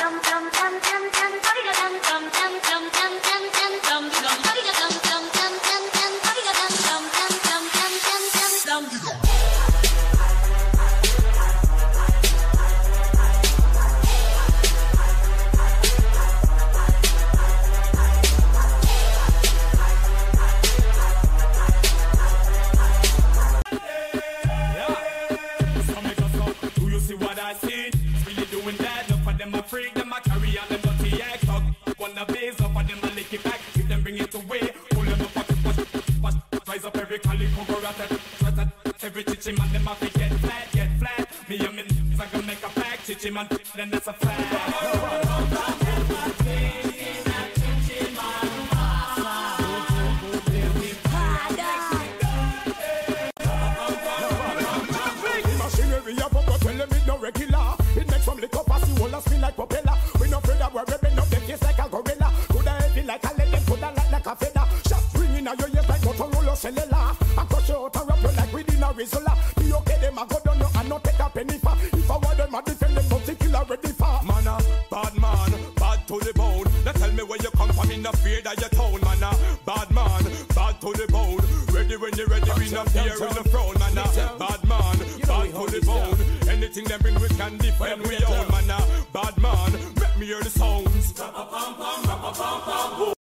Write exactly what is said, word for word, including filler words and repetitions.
Man, then that's a fact. Machinery up, but tell them it's no regular. It makes some liquor pass you all spin like propeller. We no afraid that we're ripping up the face like a gorilla. Coulda heavy like a lead, then coulda light like a feather. Shots ringing out your ears like Motorola cellular. I crush you out and wrap you like within a Rizzola. Be okay, them I go down now and not take a penny for. If I want them, I defend them, but they kill already for. Man, a bad man, bad to the bone. Now tell me where you come from, in the fear that you town. Man, a bad man, bad to the bone. Ready when you're ready, we not fear in the throne. Man, a bad man, bad to the bone. Anything them bring we can defend we own. Man, a bad man, make me hear the sounds.